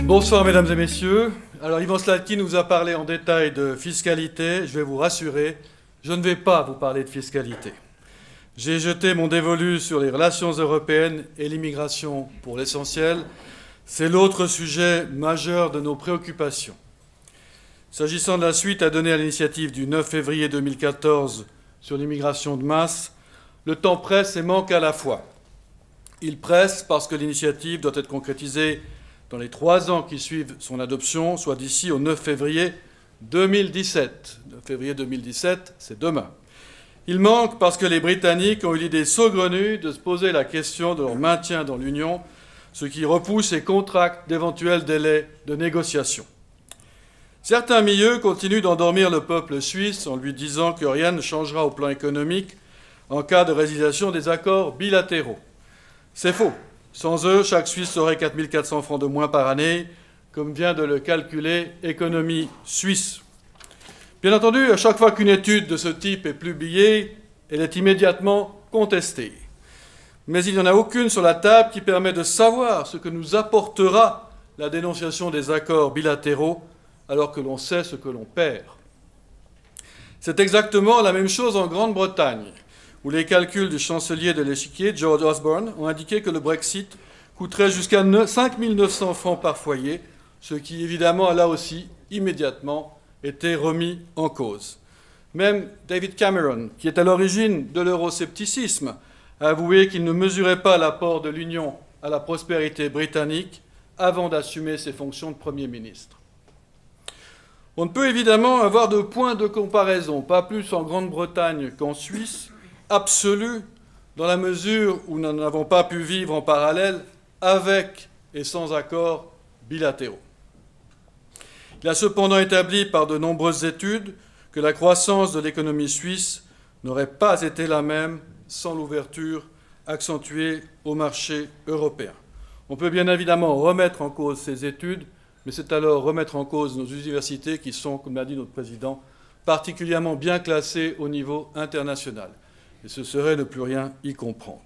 Bonsoir mesdames et messieurs. Alors Ivan Sladky nous a parlé en détail de fiscalité. Je vais vous rassurer, je ne vais pas vous parler de fiscalité. J'ai jeté mon dévolu sur les relations européennes et l'immigration pour l'essentiel. C'est l'autre sujet majeur de nos préoccupations. S'agissant de la suite à donner à l'initiative du 9 février 2014 sur l'immigration de masse, le temps presse et manque à la fois. Il presse parce que l'initiative doit être concrétisée dans les 3 ans qui suivent son adoption, soit d'ici au 9 février 2017. 9 février 2017, c'est demain. Il manque parce que les Britanniques ont eu l'idée saugrenue de se poser la question de leur maintien dans l'Union, ce qui repousse et contracte d'éventuels délais de négociation. Certains milieux continuent d'endormir le peuple suisse en lui disant que rien ne changera au plan économique en cas de résiliation des accords bilatéraux. C'est faux. Sans eux, chaque Suisse aurait 4 400 francs de moins par année, comme vient de le calculer Économie Suisse. Bien entendu, à chaque fois qu'une étude de ce type est publiée, elle est immédiatement contestée. Mais il n'y en a aucune sur la table qui permet de savoir ce que nous apportera la dénonciation des accords bilatéraux, alors que l'on sait ce que l'on perd. C'est exactement la même chose en Grande-Bretagne, où les calculs du chancelier de l'échiquier, George Osborne, ont indiqué que le Brexit coûterait jusqu'à 5 900 francs par foyer, ce qui, évidemment, a là aussi, immédiatement, été remis en cause. Même David Cameron, qui est à l'origine de l'euroscepticisme, a avoué qu'il ne mesurait pas l'apport de l'Union à la prospérité britannique avant d'assumer ses fonctions de Premier ministre. On ne peut évidemment avoir de point de comparaison, pas plus en Grande-Bretagne qu'en Suisse, absolu, dans la mesure où nous n'avons pas pu vivre en parallèle avec et sans accords bilatéraux. Il a cependant établi par de nombreuses études que la croissance de l'économie suisse n'aurait pas été la même sans l'ouverture accentuée au marché européen. On peut bien évidemment remettre en cause ces études, mais c'est alors remettre en cause nos universités qui sont, comme l'a dit notre président, particulièrement bien classées au niveau international. Et ce serait ne plus rien y comprendre.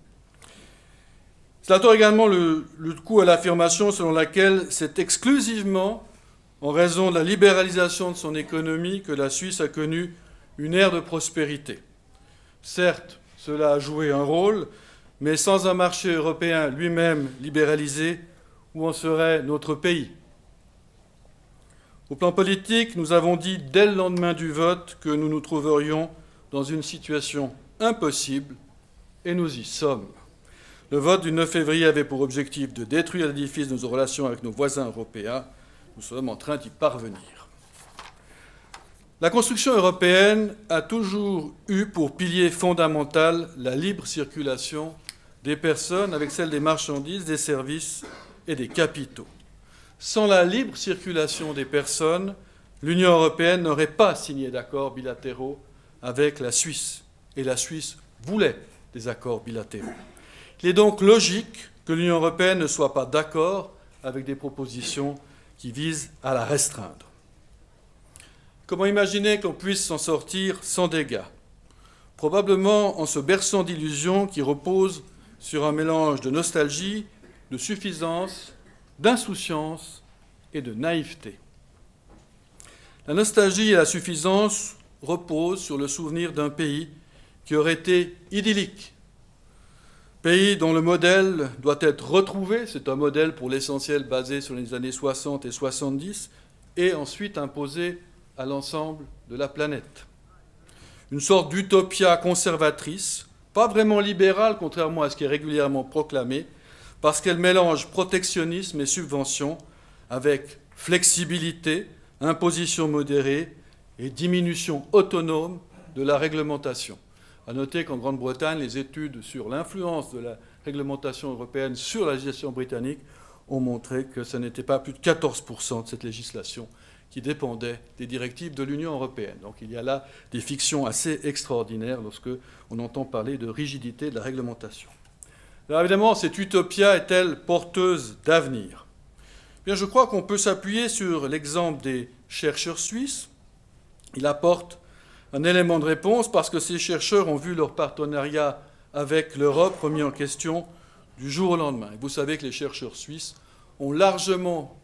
Cela tord également le coup à l'affirmation selon laquelle c'est exclusivement en raison de la libéralisation de son économie que la Suisse a connu une ère de prospérité. Certes, cela a joué un rôle, mais sans un marché européen lui-même libéralisé, où en serait notre pays? Au plan politique, nous avons dit dès le lendemain du vote que nous nous trouverions dans une situation impossible, et nous y sommes. Le vote du 9 février avait pour objectif de détruire l'édifice de nos relations avec nos voisins européens. Nous sommes en train d'y parvenir. La construction européenne a toujours eu pour pilier fondamental la libre circulation des personnes avec celle des marchandises, des services et des capitaux. Sans la libre circulation des personnes, l'Union européenne n'aurait pas signé d'accords bilatéraux avec la Suisse. Et la Suisse voulait des accords bilatéraux. Il est donc logique que l'Union européenne ne soit pas d'accord avec des propositions qui visent à la restreindre. Comment imaginer qu'on puisse s'en sortir sans dégâts? Probablement en se berçant d'illusions qui reposent sur un mélange de nostalgie, de suffisance, d'insouciance et de naïveté. La nostalgie et la suffisance reposent sur le souvenir d'un pays qui aurait été idyllique. Pays dont le modèle doit être retrouvé, c'est un modèle pour l'essentiel basé sur les années 60 et 70, et ensuite imposé à l'ensemble de la planète. Une sorte d'utopia conservatrice, pas vraiment libérale, contrairement à ce qui est régulièrement proclamé, parce qu'elle mélange protectionnisme et subvention avec flexibilité, imposition modérée et diminution autonome de la réglementation. À noter qu'en Grande-Bretagne, les études sur l'influence de la réglementation européenne sur la législation britannique ont montré que ce n'était pas plus de 14% de cette législation qui dépendait des directives de l'Union européenne. Donc il y a là des fictions assez extraordinaires lorsque on entend parler de rigidité de la réglementation. Alors évidemment, cette utopia est-elle porteuse d'avenir? Bien, je crois qu'on peut s'appuyer sur l'exemple des chercheurs suisses. Il apporte un élément de réponse parce que ces chercheurs ont vu leur partenariat avec l'Europe remis en question du jour au lendemain. Et vous savez que les chercheurs suisses ont largement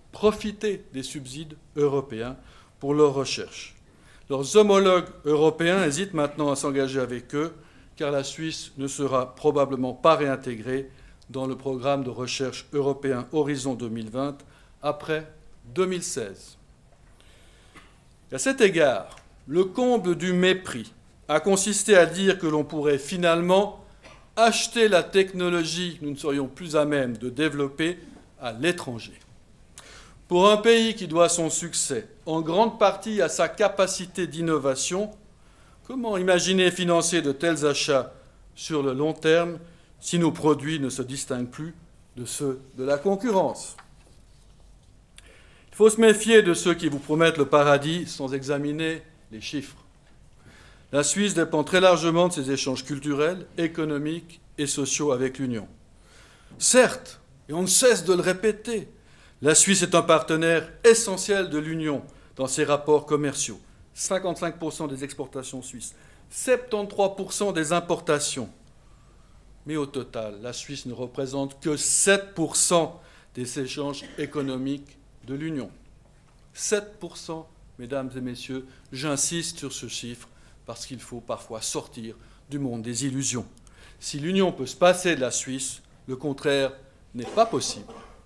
profiter des subsides européens pour leur recherche. Leurs homologues européens hésitent maintenant à s'engager avec eux, car la Suisse ne sera probablement pas réintégrée dans le programme de recherche européen Horizon 2020 après 2016. À cet égard, le comble du mépris a consisté à dire que l'on pourrait finalement acheter la technologie que nous ne serions plus à même de développer à l'étranger. Pour un pays qui doit son succès en grande partie à sa capacité d'innovation, comment imaginer financer de tels achats sur le long terme si nos produits ne se distinguent plus de ceux de la concurrence ? Il faut se méfier de ceux qui vous promettent le paradis sans examiner les chiffres. La Suisse dépend très largement de ses échanges culturels, économiques et sociaux avec l'Union. Certes, et on ne cesse de le répéter, la Suisse est un partenaire essentiel de l'Union dans ses rapports commerciaux. 55% des exportations suisses, 73% des importations. Mais au total, la Suisse ne représente que 7% des échanges économiques de l'Union. 7%, mesdames et messieurs, j'insiste sur ce chiffre parce qu'il faut parfois sortir du monde des illusions. Si l'Union peut se passer de la Suisse, le contraire n'est pas possible.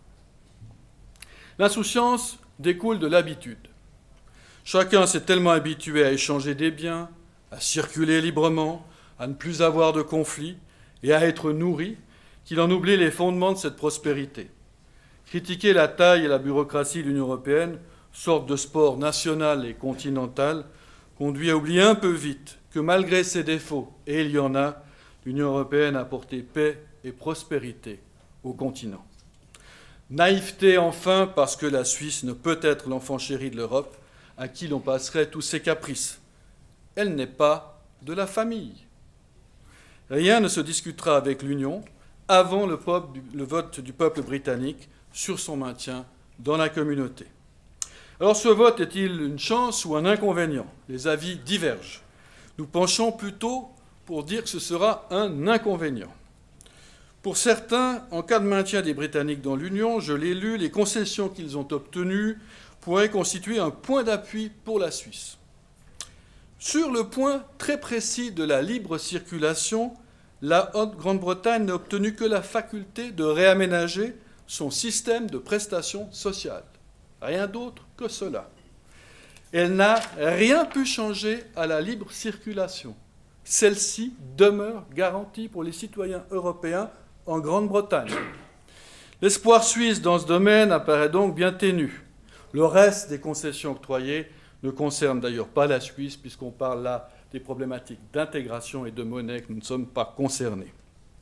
L'insouciance découle de l'habitude. Chacun s'est tellement habitué à échanger des biens, à circuler librement, à ne plus avoir de conflits et à être nourri, qu'il en oublie les fondements de cette prospérité. Critiquer la taille et la bureaucratie de l'Union européenne, sorte de sport national et continental, conduit à oublier un peu vite que malgré ses défauts, et il y en a, l'Union européenne a apporté paix et prospérité au continent. Naïveté enfin parce que la Suisse ne peut être l'enfant chéri de l'Europe à qui l'on passerait tous ses caprices. Elle n'est pas de la famille. Rien ne se discutera avec l'Union avant le vote du peuple britannique sur son maintien dans la communauté. Alors ce vote est-il une chance ou un inconvénient ? Les avis divergent. Nous penchons plutôt pour dire que ce sera un inconvénient. Pour certains, en cas de maintien des Britanniques dans l'Union, je l'ai lu, les concessions qu'ils ont obtenues pourraient constituer un point d'appui pour la Suisse. Sur le point très précis de la libre circulation, la Grande-Bretagne n'a obtenu que la faculté de réaménager son système de prestations sociales. Rien d'autre que cela. Elle n'a rien pu changer à la libre circulation. Celle-ci demeure garantie pour les citoyens européens en Grande-Bretagne. L'espoir suisse dans ce domaine apparaît donc bien ténu. Le reste des concessions octroyées ne concerne d'ailleurs pas la Suisse, puisqu'on parle là des problématiques d'intégration et de monnaie que nous ne sommes pas concernés.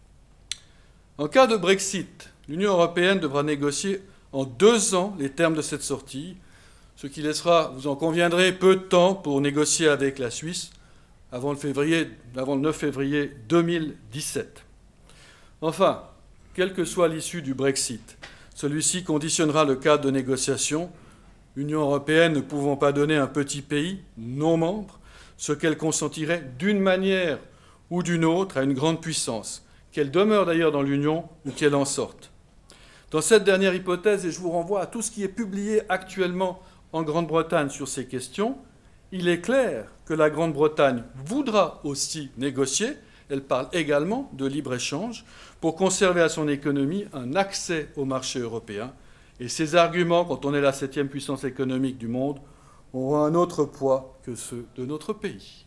En cas de Brexit, l'Union européenne devra négocier en 2 ans les termes de cette sortie, ce qui laissera, vous en conviendrez, peu de temps pour négocier avec la Suisse avant le 9 février 2017. Enfin, quelle que soit l'issue du Brexit, celui-ci conditionnera le cadre de négociation, l'Union européenne ne pouvant pas donner à un petit pays non membre ce qu'elle consentirait d'une manière ou d'une autre à une grande puissance, qu'elle demeure d'ailleurs dans l'Union ou qu'elle en sorte. Dans cette dernière hypothèse, et je vous renvoie à tout ce qui est publié actuellement en Grande-Bretagne sur ces questions, il est clair que la Grande-Bretagne voudra aussi négocier, elle parle également de libre-échange, pour conserver à son économie un accès au marché européen. Et ces arguments, quand on est la 7e puissance économique du monde, auront un autre poids que ceux de notre pays.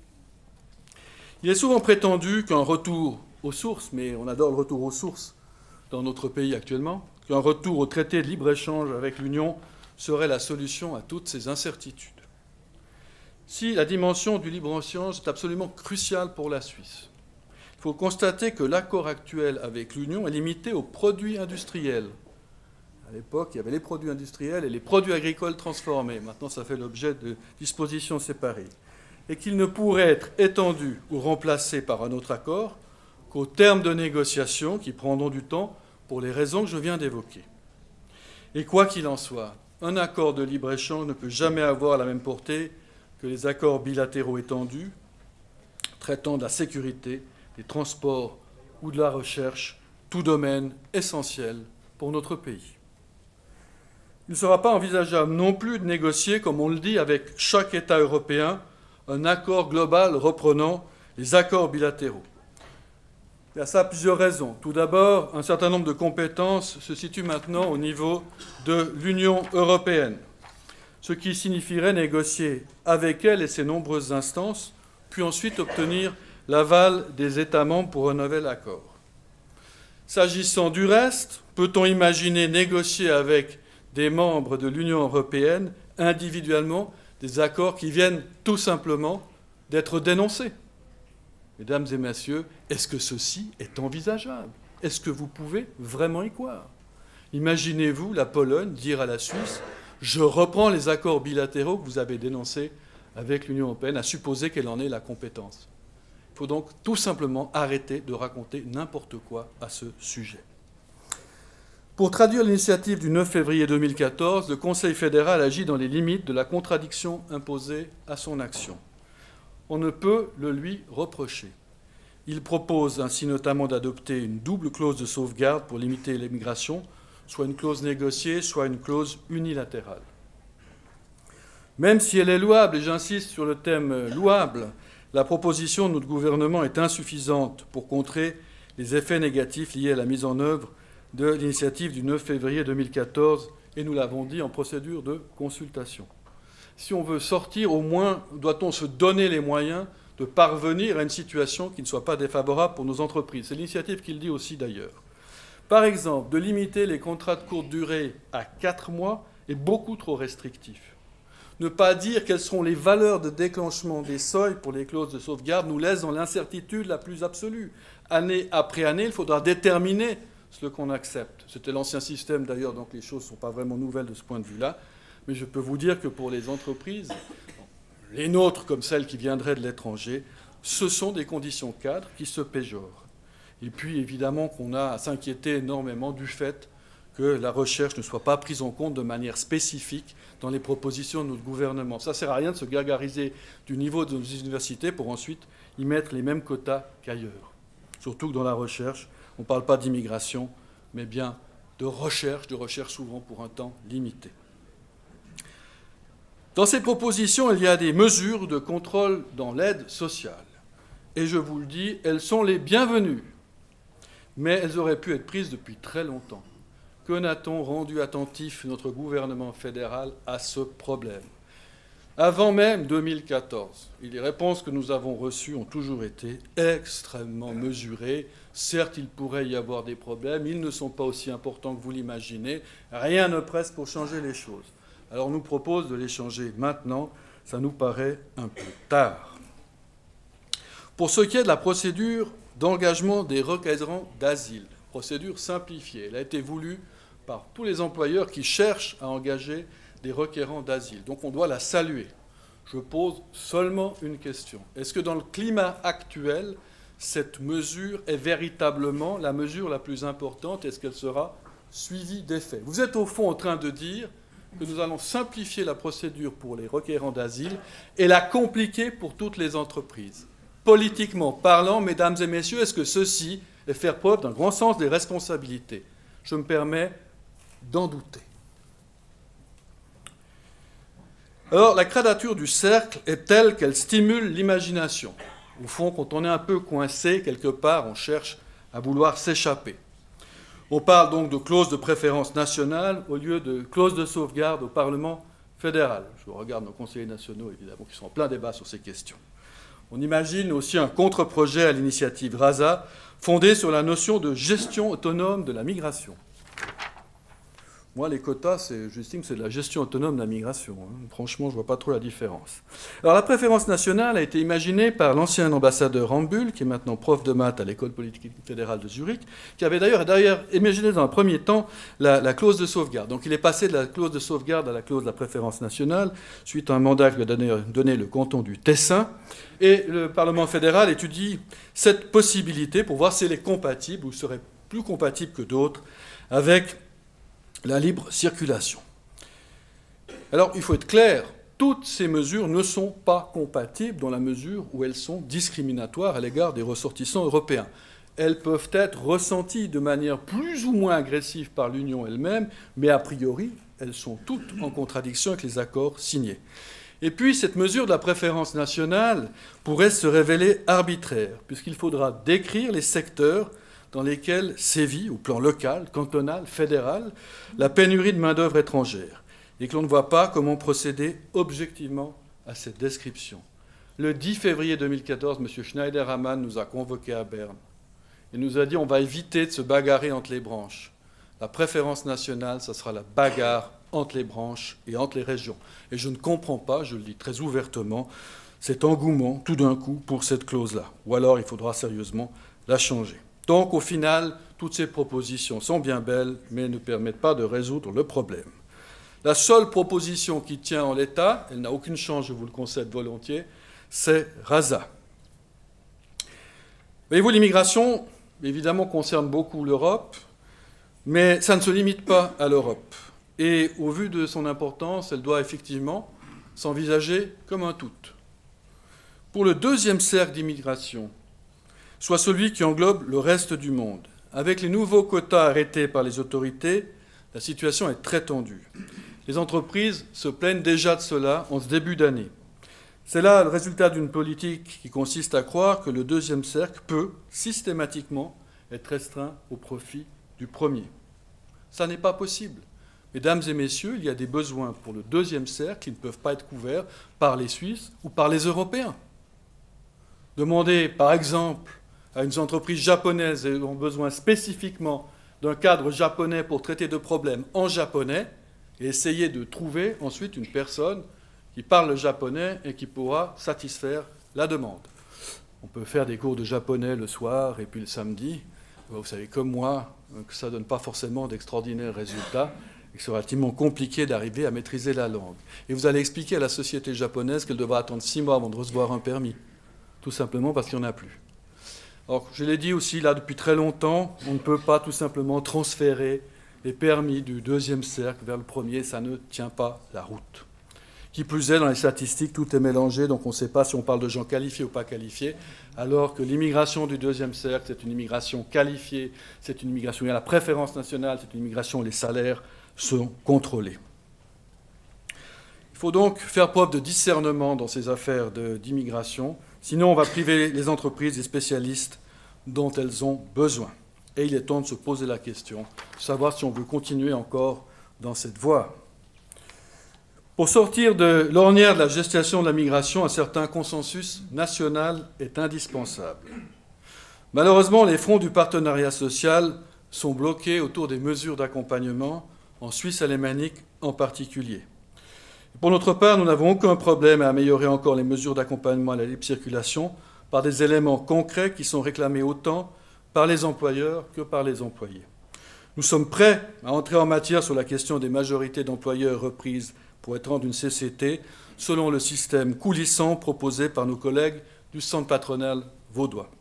Il est souvent prétendu qu'un retour aux sources, mais on adore le retour aux sources dans notre pays actuellement, qu'un retour au traité de libre-échange avec l'Union serait la solution à toutes ces incertitudes. Si la dimension du libre-échange est absolument cruciale pour la Suisse, il faut constater que l'accord actuel avec l'Union est limité aux produits industriels. À l'époque, il y avait les produits industriels et les produits agricoles transformés. Maintenant, ça fait l'objet de dispositions séparées. Et qu'il ne pourrait être étendu ou remplacé par un autre accord qu'au terme de négociations qui prendront du temps pour les raisons que je viens d'évoquer. Et quoi qu'il en soit, un accord de libre-échange ne peut jamais avoir la même portée que les accords bilatéraux étendus traitant de la sécurité, des transports ou de la recherche, tout domaine essentiel pour notre pays. Il ne sera pas envisageable non plus de négocier, comme on le dit, avec chaque État européen, un accord global reprenant les accords bilatéraux. Il y a ça plusieurs raisons. Tout d'abord, un certain nombre de compétences se situent maintenant au niveau de l'Union européenne, ce qui signifierait négocier avec elle et ses nombreuses instances, puis ensuite obtenir l'aval des États membres pour un nouvel accord. S'agissant du reste, peut-on imaginer négocier avec des membres de l'Union européenne individuellement des accords qui viennent tout simplement d'être dénoncés? Mesdames et messieurs, est-ce que ceci est envisageable? Est-ce que vous pouvez vraiment y croire? Imaginez-vous la Pologne dire à la Suisse « Je reprends les accords bilatéraux que vous avez dénoncés avec l'Union européenne, à supposer qu'elle en ait la compétence. » Il faut donc tout simplement arrêter de raconter n'importe quoi à ce sujet. Pour traduire l'initiative du 9 février 2014, le Conseil fédéral agit dans les limites de la contradiction imposée à son action. On ne peut le lui reprocher. Il propose ainsi notamment d'adopter une double clause de sauvegarde pour limiter l'immigration, soit une clause négociée, soit une clause unilatérale. Même si elle est louable, et j'insiste sur le thème louable, la proposition de notre gouvernement est insuffisante pour contrer les effets négatifs liés à la mise en œuvre de l'initiative du 9 février 2014, et nous l'avons dit en procédure de consultation. Si on veut sortir, au moins doit-on se donner les moyens de parvenir à une situation qui ne soit pas défavorable pour nos entreprises. C'est l'initiative qui le dit aussi d'ailleurs. Par exemple, de limiter les contrats de courte durée à 4 mois est beaucoup trop restrictif. Ne pas dire quelles seront les valeurs de déclenchement des seuils pour les clauses de sauvegarde nous laisse dans l'incertitude la plus absolue. Année après année, il faudra déterminer ce qu'on accepte. C'était l'ancien système d'ailleurs, donc les choses ne sont pas vraiment nouvelles de ce point de vue-là. Mais je peux vous dire que pour les entreprises, les nôtres comme celles qui viendraient de l'étranger, ce sont des conditions cadres qui se péjorent. Et puis évidemment qu'on a à s'inquiéter énormément du fait que la recherche ne soit pas prise en compte de manière spécifique dans les propositions de notre gouvernement. Ça ne sert à rien de se gargariser du niveau de nos universités pour ensuite y mettre les mêmes quotas qu'ailleurs. Surtout que dans la recherche, on ne parle pas d'immigration, mais bien de recherche souvent pour un temps limité. Dans ces propositions, il y a des mesures de contrôle dans l'aide sociale. Et je vous le dis, elles sont les bienvenues. Mais elles auraient pu être prises depuis très longtemps. Que n'a-t-on rendu attentif notre gouvernement fédéral à ce problème? Avant même 2014, les réponses que nous avons reçues ont toujours été extrêmement mesurées. Certes, il pourrait y avoir des problèmes, ils ne sont pas aussi importants que vous l'imaginez. Rien ne presse pour changer les choses. Alors on nous propose de les changer maintenant, ça nous paraît un peu tard. Pour ce qui est de la procédure d'engagement des requérants d'asile, procédure simplifiée, elle a été voulue par tous les employeurs qui cherchent à engager des requérants d'asile. Donc on doit la saluer. Je pose seulement une question. Est-ce que dans le climat actuel, cette mesure est véritablement la mesure la plus importante? Est-ce qu'elle sera suivie d'effet? Vous êtes au fond en train de dire que nous allons simplifier la procédure pour les requérants d'asile et la compliquer pour toutes les entreprises. Politiquement parlant, mesdames et messieurs, est-ce que ceci est faire preuve d'un grand sens des responsabilités? Je me permets d'en douter. Alors, la quadrature du cercle est telle qu'elle stimule l'imagination. Au fond, quand on est un peu coincé quelque part, on cherche à vouloir s'échapper. On parle donc de clause de préférence nationale au lieu de clause de sauvegarde au Parlement fédéral. Je regarde nos conseillers nationaux, évidemment, qui sont en plein débat sur ces questions. On imagine aussi un contre-projet à l'initiative RASA, fondé sur la notion de gestion autonome de la migration. Moi, les quotas, j'estime que c'est de la gestion autonome de la migration. Franchement, je ne vois pas trop la différence. Alors, la préférence nationale a été imaginée par l'ancien ambassadeur Rambul, qui est maintenant prof de maths à l'École politique fédérale de Zurich, qui avait d'ailleurs imaginé dans un premier temps la clause de sauvegarde. Donc, il est passé de la clause de sauvegarde à la clause de la préférence nationale, suite à un mandat que lui a donné le canton du Tessin. Et le Parlement fédéral étudie cette possibilité pour voir si elle est compatible ou serait plus compatible que d'autres avec la libre circulation. Alors, il faut être clair, toutes ces mesures ne sont pas compatibles dans la mesure où elles sont discriminatoires à l'égard des ressortissants européens. Elles peuvent être ressenties de manière plus ou moins agressive par l'Union elle-même, mais a priori, elles sont toutes en contradiction avec les accords signés. Et puis, cette mesure de la préférence nationale pourrait se révéler arbitraire, puisqu'il faudra décrire les secteurs dans lesquels sévit, au plan local, cantonal, fédéral, la pénurie de main-d'œuvre étrangère, et que l'on ne voit pas comment procéder objectivement à cette description. Le 10 février 2014, M. Schneiderhamann nous a convoqués à Berne et nous a dit on va éviter de se bagarrer entre les branches. La préférence nationale, ça sera la bagarre entre les branches et entre les régions. Et je ne comprends pas, je le dis très ouvertement, cet engouement, tout d'un coup, pour cette clause-là. Ou alors, il faudra sérieusement la changer. Donc, au final, toutes ces propositions sont bien belles, mais ne permettent pas de résoudre le problème. La seule proposition qui tient en l'état, elle n'a aucune chance, je vous le concède volontiers, c'est RASA. Voyez-vous, l'immigration, évidemment, concerne beaucoup l'Europe, mais ça ne se limite pas à l'Europe. Et au vu de son importance, elle doit effectivement s'envisager comme un tout. Pour le deuxième cercle d'immigration, soit celui qui englobe le reste du monde, avec les nouveaux quotas arrêtés par les autorités, la situation est très tendue. Les entreprises se plaignent déjà de cela en ce début d'année. C'est là le résultat d'une politique qui consiste à croire que le deuxième cercle peut systématiquement être restreint au profit du premier. Ça n'est pas possible. Mesdames et messieurs, il y a des besoins pour le deuxième cercle qui ne peuvent pas être couverts par les Suisses ou par les Européens. Demandez, par exemple, à une entreprise japonaise et ont besoin spécifiquement d'un cadre japonais pour traiter de problèmes en japonais et essayer de trouver ensuite une personne qui parle le japonais et qui pourra satisfaire la demande. On peut faire des cours de japonais le soir et puis le samedi. Vous savez comme moi que ça ne donne pas forcément d'extraordinaires résultats et que c'est relativement compliqué d'arriver à maîtriser la langue. Et vous allez expliquer à la société japonaise qu'elle devra attendre 6 mois avant de recevoir un permis, tout simplement parce qu'il n'y en a plus. Alors, je l'ai dit aussi, là, depuis très longtemps, on ne peut pas tout simplement transférer les permis du deuxième cercle vers le premier, ça ne tient pas la route. Qui plus est, dans les statistiques, tout est mélangé, donc on ne sait pas si on parle de gens qualifiés ou pas qualifiés, alors que l'immigration du deuxième cercle, c'est une immigration qualifiée, c'est une immigration où il y a la préférence nationale, c'est une immigration où les salaires sont contrôlés. Il faut donc faire preuve de discernement dans ces affaires d'immigration, sinon on va priver les entreprises des spécialistes dont elles ont besoin. Et il est temps de se poser la question, de savoir si on veut continuer encore dans cette voie. Pour sortir de l'ornière de la gestation de la migration, un certain consensus national est indispensable. Malheureusement, les fronts du partenariat social sont bloqués autour des mesures d'accompagnement, en Suisse alémanique en particulier. Pour notre part, nous n'avons aucun problème à améliorer encore les mesures d'accompagnement à la libre circulation par des éléments concrets qui sont réclamés autant par les employeurs que par les employés. Nous sommes prêts à entrer en matière sur la question des majorités d'employeurs reprises pour étendre une CCT selon le système coulissant proposé par nos collègues du centre patronal vaudois.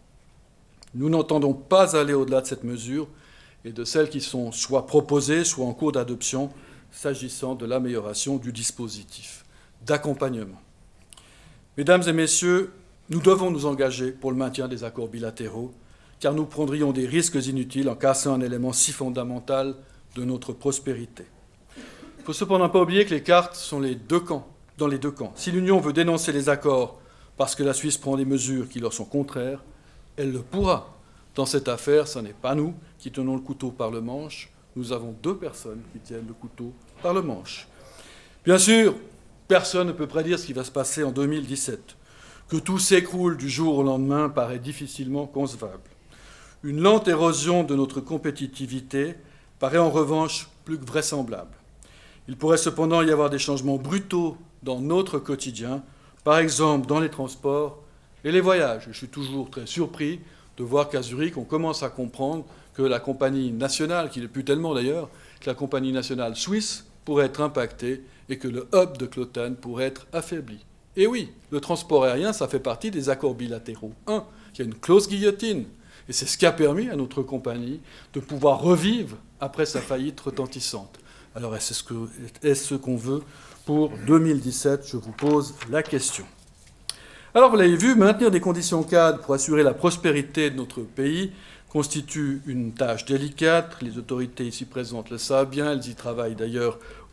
Nous n'entendons pas aller au-delà de cette mesure et de celles qui sont soit proposées, soit en cours d'adoption, s'agissant de l'amélioration du dispositif d'accompagnement. Mesdames et messieurs, nous devons nous engager pour le maintien des accords bilatéraux, car nous prendrions des risques inutiles en cassant un élément si fondamental de notre prospérité. Il ne faut cependant pas oublier que les cartes sont dans les deux camps. Si l'Union veut dénoncer les accords parce que la Suisse prend des mesures qui leur sont contraires, elle le pourra. Dans cette affaire, ce n'est pas nous qui tenons le couteau par le manche, nous avons 2 personnes qui tiennent le couteau par le manche. Bien sûr, personne ne peut prédire ce qui va se passer en 2017. Que tout s'écroule du jour au lendemain paraît difficilement concevable. Une lente érosion de notre compétitivité paraît en revanche plus que vraisemblable. Il pourrait cependant y avoir des changements brutaux dans notre quotidien, par exemple dans les transports et les voyages. Je suis toujours très surpris de voir qu'à Zurich, on commence à comprendre que la compagnie nationale, qui n'est plus tellement d'ailleurs, que la compagnie nationale suisse pourrait être impactée et que le hub de Kloten pourrait être affaibli. Et oui, le transport aérien, ça fait partie des accords bilatéraux. Il y a une clause guillotine. Et c'est ce qui a permis à notre compagnie de pouvoir revivre après sa faillite retentissante. Alors, est-ce ce qu'on veut pour 2017? Je vous pose la question. Alors, vous l'avez vu, maintenir des conditions cadres pour assurer la prospérité de notre pays constitue une tâche délicate. Les autorités ici présentes le savent bien, elles y travaillent d'ailleurs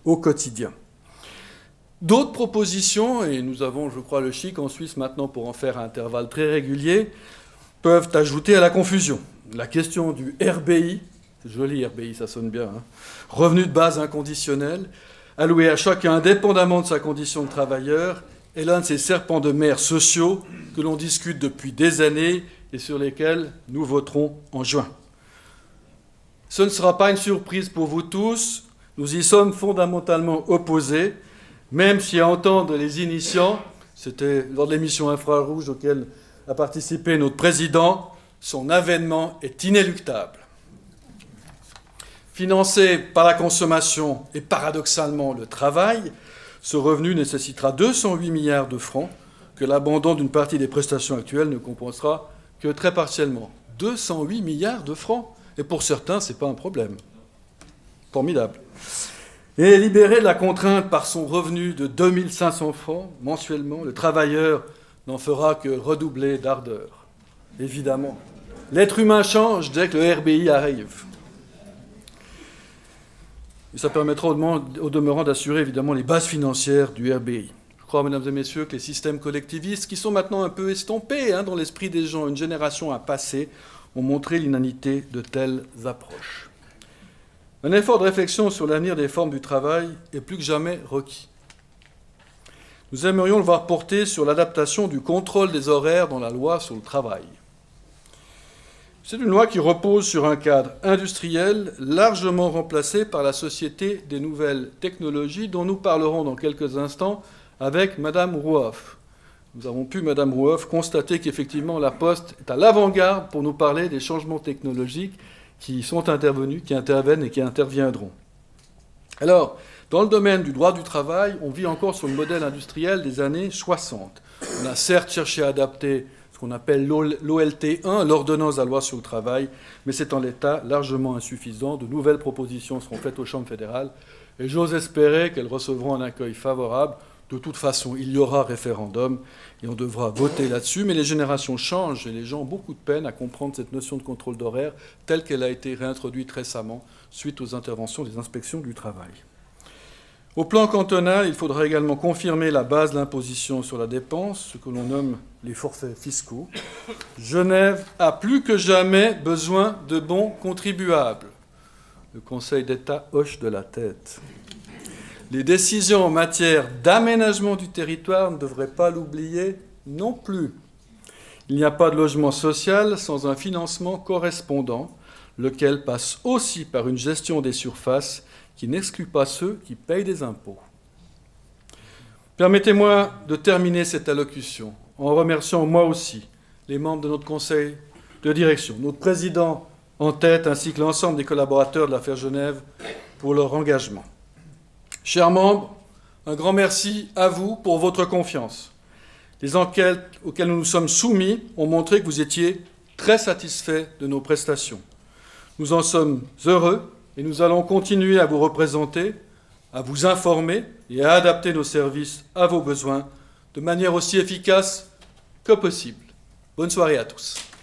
au quotidien. D'autres propositions, et nous avons, je crois, le chic en Suisse maintenant pour en faire à intervalles très réguliers, peuvent ajouter à la confusion. La question du RBI, c'est joli RBI, ça sonne bien, hein, revenu de base inconditionnel, alloué à chacun indépendamment de sa condition de travailleur, est l'un de ces serpents de mer sociaux que l'on discute depuis des années et sur lesquels nous voterons en juin. Ce ne sera pas une surprise pour vous tous, nous y sommes fondamentalement opposés, même si à entendre les initiants, c'était lors de l'émission Infrarouge auquel a participé notre président, son avènement est inéluctable. Financé par la consommation et paradoxalement le travail, ce revenu nécessitera 208 milliards de francs que l'abandon d'une partie des prestations actuelles ne compensera que très partiellement. 208 milliards de francs, et pour certains, ce n'est pas un problème. Formidable. Et libéré de la contrainte par son revenu de 2500 francs mensuellement, le travailleur n'en fera que redoubler d'ardeur. Évidemment. L'être humain change dès que le RBI arrive. Et ça permettra au demeurant d'assurer évidemment les bases financières du RBI. Je crois, mesdames et messieurs, que les systèmes collectivistes, qui sont maintenant un peu estompés dans l'esprit des gens, une génération à passer, ont montré l'inanité de telles approches. Un effort de réflexion sur l'avenir des formes du travail est plus que jamais requis. Nous aimerions le voir porter sur l'adaptation du contrôle des horaires dans la loi sur le travail. C'est une loi qui repose sur un cadre industriel largement remplacé par la société des nouvelles technologies dont nous parlerons dans quelques instants avec Madame Rouhoff. Nous avons pu, Madame Rouhoff, constater qu'effectivement la Poste est à l'avant-garde pour nous parler des changements technologiques qui sont intervenus, qui interviennent et qui interviendront. Alors, dans le domaine du droit du travail, on vit encore sur le modèle industriel des années 60. On a certes cherché à adapter ce qu'on appelle l'OLT1, l'ordonnance à la loi sur le travail, mais c'est en l'état largement insuffisant. De nouvelles propositions seront faites aux chambres fédérales et j'ose espérer qu'elles recevront un accueil favorable. De toute façon, il y aura référendum et on devra voter là-dessus, mais les générations changent et les gens ont beaucoup de peine à comprendre cette notion de contrôle d'horaire telle qu'elle a été réintroduite récemment suite aux interventions des inspections du travail. Au plan cantonal, il faudra également confirmer la base de l'imposition sur la dépense, ce que l'on nomme les forfaits fiscaux. Genève a plus que jamais besoin de bons contribuables. Le Conseil d'État hoche de la tête. Les décisions en matière d'aménagement du territoire ne devraient pas l'oublier non plus. Il n'y a pas de logement social sans un financement correspondant, lequel passe aussi par une gestion des surfaces qui n'exclut pas ceux qui payent des impôts. Permettez-moi de terminer cette allocution en remerciant moi aussi les membres de notre conseil de direction, notre président en tête ainsi que l'ensemble des collaborateurs de l'affaire Genève pour leur engagement. Chers membres, un grand merci à vous pour votre confiance. Les enquêtes auxquelles nous nous sommes soumis ont montré que vous étiez très satisfaits de nos prestations. Nous en sommes heureux et nous allons continuer à vous représenter, à vous informer et à adapter nos services à vos besoins de manière aussi efficace que possible. Bonne soirée à tous.